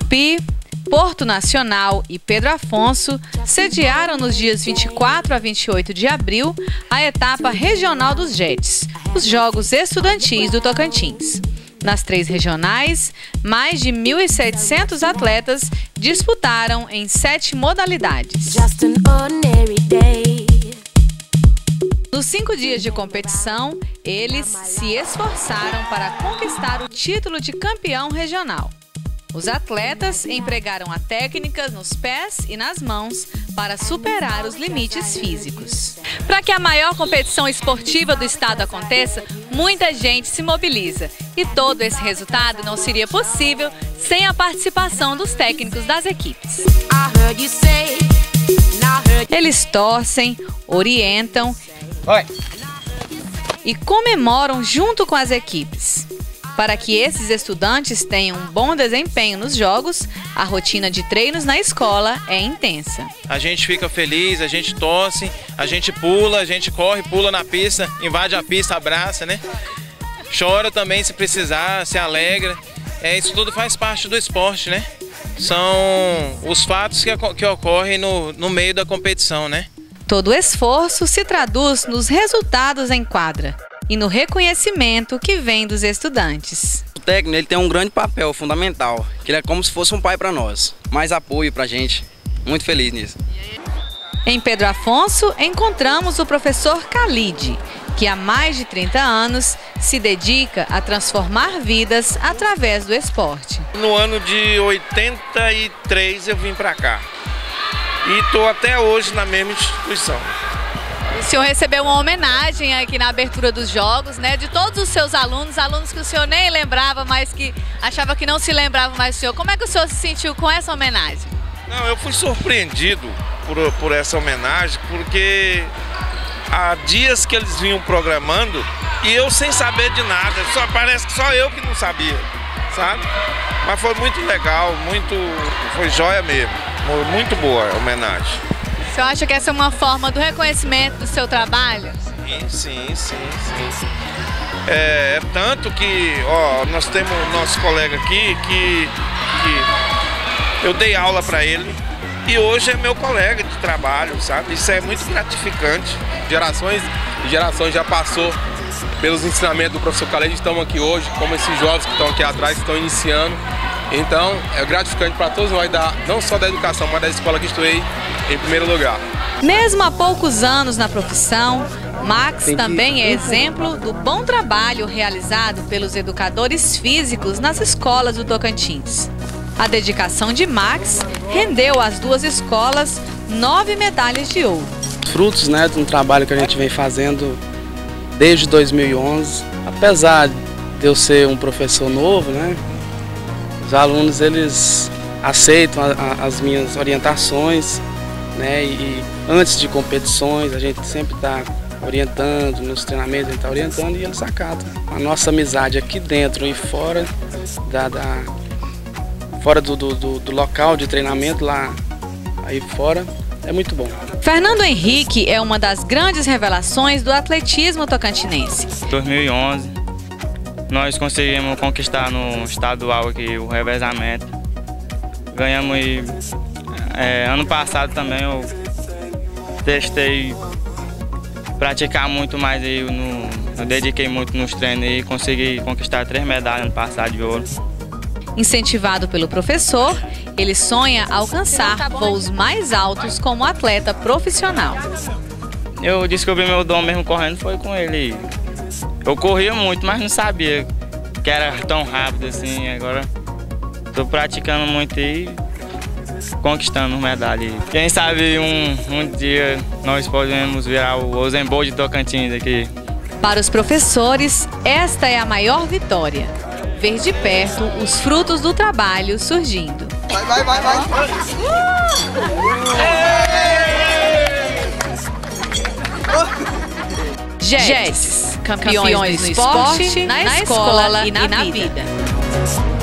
Tupi, Porto Nacional e Pedro Afonso sediaram nos dias 24 a 28 de abril a etapa regional dos JETs, os Jogos Estudantis do Tocantins. Nas 3 regionais, mais de 1.700 atletas disputaram em 7 modalidades. Nos 5 dias de competição, eles se esforçaram para conquistar o título de campeão regional. Os atletas empregaram a técnica nos pés e nas mãos para superar os limites físicos. Para que a maior competição esportiva do estado aconteça, muita gente se mobiliza. E todo esse resultado não seria possível sem a participação dos técnicos das equipes. Eles torcem, orientam e comemoram junto com as equipes. Para que esses estudantes tenham um bom desempenho nos jogos, a rotina de treinos na escola é intensa. A gente fica feliz, a gente torce, a gente pula, a gente corre, pula na pista, invade a pista, abraça, né? Chora também se precisar, se alegra. Isso tudo faz parte do esporte, né? São os fatos que ocorrem no meio da competição, né? Todo esforço se traduz nos resultados em quadra e no reconhecimento que vem dos estudantes. O técnico ele tem um grande papel fundamental, que ele é como se fosse um pai para nós, mais apoio para a gente, muito feliz nisso. Em Pedro Afonso encontramos o professor Khalid, que há mais de 30 anos se dedica a transformar vidas através do esporte. No ano de 83 eu vim para cá e estou até hoje na mesma instituição. O senhor recebeu uma homenagem aqui na abertura dos jogos, né? De todos os seus alunos que o senhor nem lembrava, mas que achava que não se lembrava mais do senhor. Como é que o senhor se sentiu com essa homenagem? Não, eu fui surpreendido por essa homenagem, porque há dias que eles vinham programando e eu sem saber de nada. Parece que só eu que não sabia, sabe? Mas foi muito legal, foi joia mesmo. Muito boa a homenagem. O senhor acha que essa é uma forma do reconhecimento do seu trabalho? Sim. Tanto que, nós temos o nosso colega aqui que eu dei aula para ele e hoje é meu colega de trabalho, sabe? Isso é muito gratificante. Gerações e gerações já passou pelos ensinamentos do professor Khalid, estamos aqui hoje, como esses jovens que estão aqui atrás, que estão iniciando. Então, é gratificante para todos nós, não só da educação, mas da escola que estudei em primeiro lugar. Mesmo há poucos anos na profissão, Max também é exemplo do bom trabalho realizado pelos educadores físicos nas escolas do Tocantins. A dedicação de Max rendeu às 2 escolas 9 medalhas de ouro. Frutos, né, de um trabalho que a gente vem fazendo desde 2011. Apesar de eu ser um professor novo, né, os alunos eles aceitam as minhas orientações, né? E antes de competições a gente sempre está orientando, nos treinamentos a gente está orientando e eles acatam. A nossa amizade aqui dentro e fora fora do local de treinamento, lá aí fora, é muito bom. Fernando Henrique é uma das grandes revelações do atletismo tocantinense. Em 2011, nós conseguimos conquistar no estadual aqui o revezamento. Ganhamos e ano passado também eu testei praticar muito mais aí, eu dediquei muito nos treinos e consegui conquistar 3 medalhas ano passado de ouro. Incentivado pelo professor, ele sonha alcançar voos mais altos como atleta profissional. Eu descobri meu dom mesmo correndo, foi com ele. Eu corria muito, mas não sabia que era tão rápido assim. Agora estou praticando muito e conquistando medalha. Quem sabe um dia nós podemos virar o Usain Bolt de Tocantins aqui. Para os professores, esta é a maior vitória. Ver de perto os frutos do trabalho surgindo. Vai! JETs, campeões no esporte, na escola e na vida.